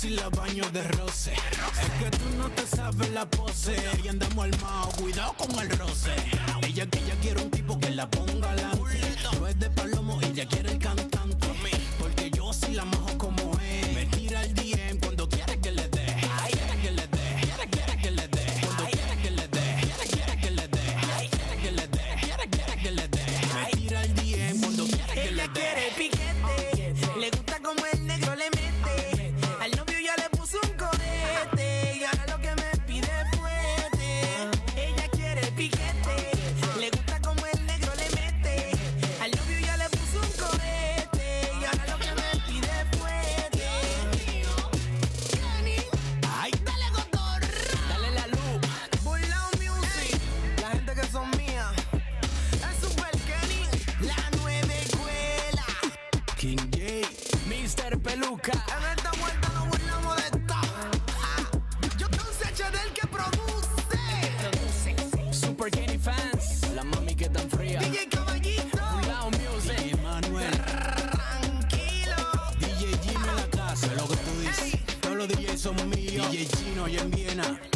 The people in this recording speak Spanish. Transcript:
si la baño de roce. Es que tú no te sabes la pose. Y andamos armados, cuidado con el roce. Ella quiere un tipo que la ponga adelante. No es de palomo, ella quiere el cantante. Porque yo sí la majo como es. Me tira el DM cuando quiere que le dé. Quiere que le dé, quiere que le dé. Cuando quiere que le dé, quiere que le dé. Quiere que le dé, quiere que le dé. Me tira el DM cuando quiere que le dé. Ella quiere piquete, le gusta como el negro le mete. Al novio ya le puso un cohete y ahora lo que me pide es fuerte. Ella quiere piquete, le gusta como el negro le mete. Al novio ya le puso un cohete y ahora lo que me pide es fuerte. Ay, Dale cotorra, dale la luz. Burlao Music, la gente que son mías. Es Super Kenny, la nueva escuela. King J, Mr. Peluca. En esta vuelta nos burlamos de esto. Yo consecho del que produce. Super Kenny fans. La mami que tan fría. DJ Caballito. Burlao Music. DJ Manuel. Tranquilo. DJ Gino en la casa. Lo que tú dices. Ey. Todos los DJs son míos. DJ Gino y en Viena.